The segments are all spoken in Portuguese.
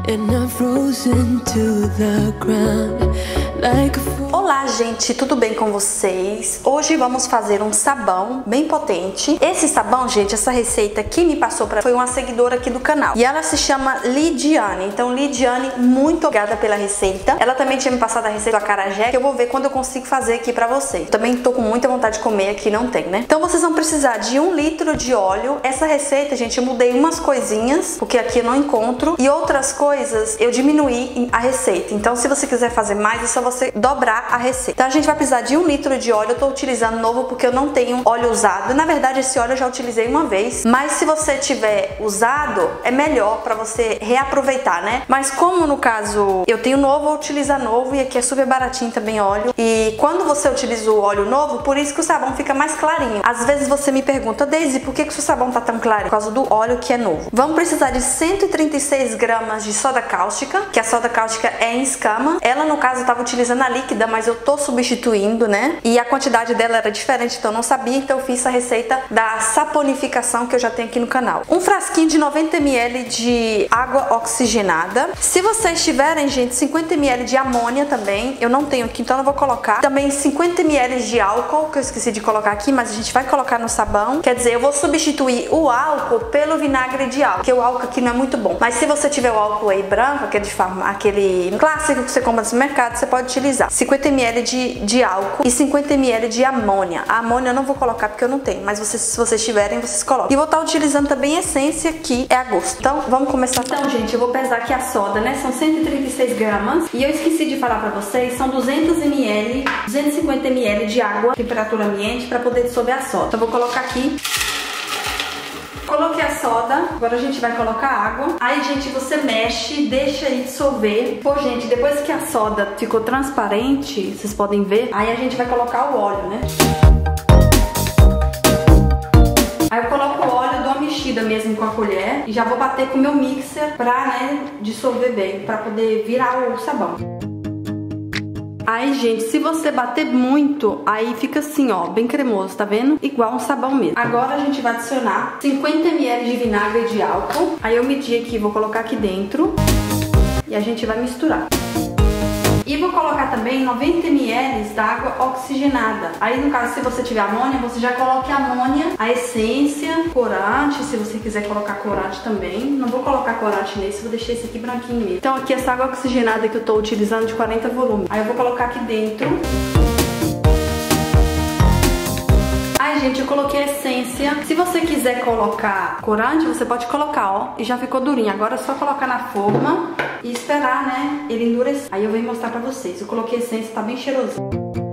and I'm frozen to the ground like a fool. Olá, gente, tudo bem com vocês? Hoje vamos fazer um sabão bem potente. Esse sabão, gente, essa receita que me passou foi uma seguidora aqui do canal. E ela se chama Lidiane. Então, Lidiane, muito obrigada pela receita. Ela também tinha me passado a receita do acarajé, que eu vou ver quando eu consigo fazer aqui pra vocês. Também tô com muita vontade de comer, aqui não tem, né? Então, vocês vão precisar de 1 litro de óleo. Essa receita, gente, eu mudei umas coisinhas, porque aqui eu não encontro. E outras coisas, eu diminuí a receita. Então, se você quiser fazer mais, é só você dobrar a receita. Então a gente vai precisar de 1 litro de óleo. Eu tô utilizando novo porque eu não tenho óleo usado. Na verdade, esse óleo eu já utilizei uma vez, mas se você tiver usado, é melhor pra você reaproveitar, né? Mas como no caso eu tenho novo, vou utilizar novo, e aqui é super baratinho também óleo. E quando você utiliza o óleo novo, por isso que o sabão fica mais clarinho. Às vezes você me pergunta: Daisy, por que o seu sabão tá tão claro? Por causa do óleo que é novo. Vamos precisar de 136 gramas de soda cáustica, que a soda cáustica é em escama. Ela, no caso, eu tava utilizando a líquida, mas eu tô substituindo, né? E a quantidade dela era diferente, então eu não sabia, então eu fiz a receita da saponificação que eu já tenho aqui no canal. Um frasquinho de 90 ml de água oxigenada. Se vocês tiverem, gente, 50 ml de amônia também, eu não tenho aqui, então eu vou colocar. Também 50 ml de álcool, que eu esqueci de colocar aqui, mas a gente vai colocar no sabão. Quer dizer, eu vou substituir o álcool pelo vinagre de álcool, porque o álcool aqui não é muito bom. Mas se você tiver o álcool aí branco, aquele clássico que você compra no supermercado, você pode utilizar 50 ml de álcool e 50 ml de amônia. A amônia eu não vou colocar porque eu não tenho, mas se vocês tiverem, vocês colocam. E vou estar utilizando também essência, que é a gosto. Então, vamos começar. Então, gente, eu vou pesar aqui a soda, né? São 136 gramas. E eu esqueci de falar pra vocês, são 200 ml, 250 ml de água, temperatura ambiente, pra poder dissolver a soda. Então, eu vou colocar aqui. Coloquei a soda, agora a gente vai colocar água. Aí, gente, você mexe, deixa aí dissolver. Pô, gente, depois que a soda ficou transparente, vocês podem ver, aí a gente vai colocar o óleo, né? Aí eu coloco o óleo, dou uma mexida mesmo com a colher e já vou bater com o meu mixer pra, né, dissolver bem, pra poder virar o sabão. Aí, gente, se você bater muito, aí fica assim, ó, bem cremoso, tá vendo? Igual um sabão mesmo. Agora a gente vai adicionar 50 ml de vinagre de álcool. Aí eu medi aqui, vou colocar aqui dentro e a gente vai misturar. E vou colocar também 90 ml da água oxigenada. Aí, no caso, se você tiver amônia, você já coloca a amônia, a essência, corante, se você quiser colocar corante também. Não vou colocar corante nesse, vou deixar esse aqui branquinho mesmo. Então, aqui essa água oxigenada que eu tô utilizando de 40 volumes. Aí eu vou colocar aqui dentro. Ai, gente, eu coloquei a essência. Se você quiser colocar corante, você pode colocar, ó. E já ficou durinho. Agora é só colocar na forma e esperar, né, ele endurecer. Aí eu venho mostrar pra vocês. Eu coloquei a essência, tá bem cheirosinho.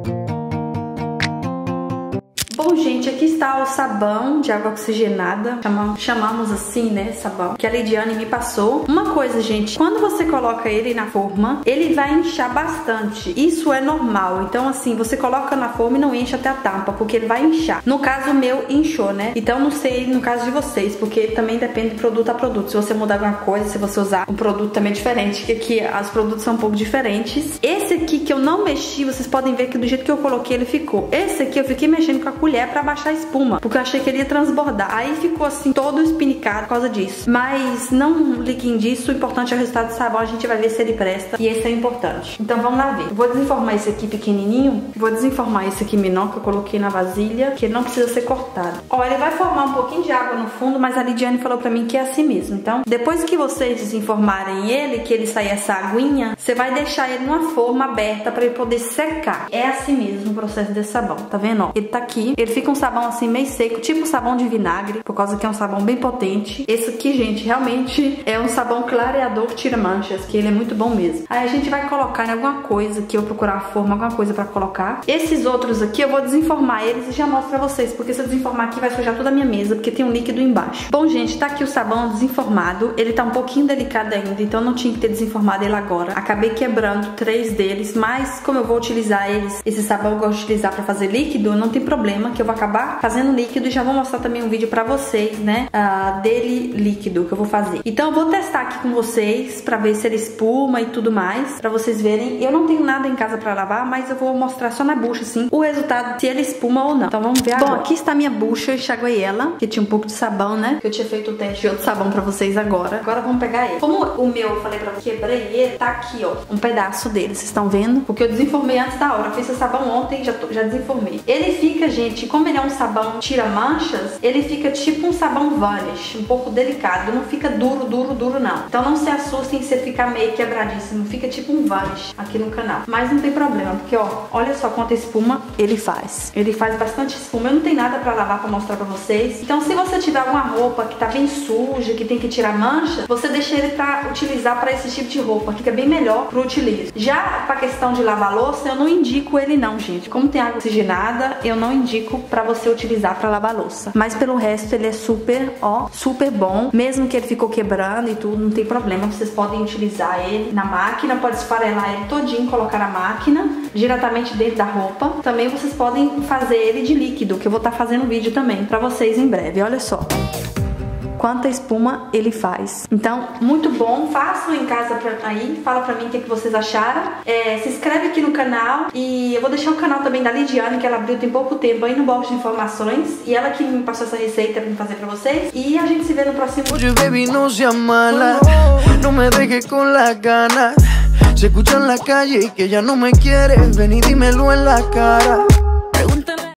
Bom, gente, aqui está o sabão de água oxigenada. Chamamos assim, né, sabão, que a Lidiane me passou. Uma coisa, gente, quando você coloca ele na forma, ele vai inchar bastante. Isso é normal. Então, assim, você coloca na forma e não enche até a tampa, porque ele vai inchar. No caso, o meu inchou, né? Então, não sei no caso de vocês, porque também depende de produto a produto. Se você mudar alguma coisa, se você usar um produto também diferente, que aqui os produtos são um pouco diferentes. Esse aqui que eu não mexi, vocês podem ver que do jeito que eu coloquei, ele ficou. Esse aqui eu fiquei mexendo com a colher pra baixar a espuma, porque eu achei que ele ia transbordar. Aí ficou assim, todo espinicado por causa disso. Mas não liguem disso, o importante é o resultado do sabão, a gente vai ver se ele presta. E esse é o importante. Então vamos lá ver. Eu vou desenformar esse aqui pequenininho, vou desenformar esse aqui menor que eu coloquei na vasilha, que ele não precisa ser cortado. Ó, ele vai formar um pouquinho de água no fundo, mas a Lidiane falou pra mim que é assim mesmo. Então, depois que vocês desenformarem ele, que ele sair essa aguinha, você vai deixar ele numa forma aberta pra ele poder secar. É assim mesmo o processo desse sabão, tá vendo? Ó, ele tá aqui, ele fica um sabão assim meio seco, tipo sabão de vinagre, por causa que é um sabão bem potente. Esse aqui, gente, realmente é um sabão clareador que tira manchas, que ele é muito bom mesmo. Aí a gente vai colocar em alguma coisa, que eu procurar uma forma, alguma coisa pra colocar. Esses outros aqui eu vou desenformar eles e já mostro pra vocês, porque se eu desenformar aqui vai sujar toda a minha mesa, porque tem um líquido embaixo. Bom, gente, tá aqui o sabão desenformado. Ele tá um pouquinho delicado ainda, então não tinha que ter desenformado ele agora. Acabei quebrando 3 deles, mas como eu vou utilizar eles, esse sabão eu gosto de utilizar pra fazer líquido, não tem problema, que eu eu vou acabar fazendo líquido e já vou mostrar também um vídeo pra vocês, né, dele líquido que eu vou fazer. Então eu vou testar aqui com vocês pra ver se ele espuma e tudo mais, pra vocês verem. Eu não tenho nada em casa pra lavar, mas eu vou mostrar só na bucha, assim, o resultado, se ele espuma ou não. Então vamos ver agora. Bom, aqui está a minha bucha, eu enxaguei ela, que tinha um pouco de sabão, né, que eu tinha feito o teste de outro sabão pra vocês agora. Agora vamos pegar ele. Como o meu, eu falei pra vocês, quebrei ele, tá aqui, ó, um pedaço dele, vocês estão vendo? Porque eu desenformei antes da hora, eu fiz esse sabão ontem, já desenformei. Ele fica, gente, como ele é um sabão tira manchas, ele fica tipo um sabão vanish, um pouco delicado, não fica duro não. Então não se assustem se ficar meio quebradíssimo, fica tipo um vanish aqui no canal. Mas não tem problema, porque ó, olha só quanta espuma ele faz. Ele faz bastante espuma, eu não tenho nada pra lavar pra mostrar pra vocês. Então se você tiver alguma roupa que tá bem suja, que tem que tirar mancha, você deixa ele pra utilizar pra esse tipo de roupa, fica bem melhor pro utilizo. Já pra questão de lavar louça, eu não indico ele não, gente. Como tem água oxigenada, eu não indico pra você utilizar pra lavar louça. Mas pelo resto ele é super, ó, super bom. Mesmo que ele ficou quebrando e tudo, não tem problema. Vocês podem utilizar ele na máquina, pode esfarelar ele todinho, colocar na máquina, diretamente dentro da roupa. Também vocês podem fazer ele de líquido, que eu vou estar fazendo vídeo também pra vocês em breve. Olha só quanta espuma ele faz. Então, muito bom. Façam em casa aí. Fala pra mim o que vocês acharam. Se inscreve aqui no canal. E eu vou deixar o canal também da Lidiane, que ela abriu tem pouco tempo aí no box de informações. E ela que me passou essa receita pra fazer pra vocês. E a gente se vê no próximo vídeo. Baby, no seas mala, no me dejes con las ganas. Se escucha en la calle que ya no me quieres. Ven y dímelo en la cara.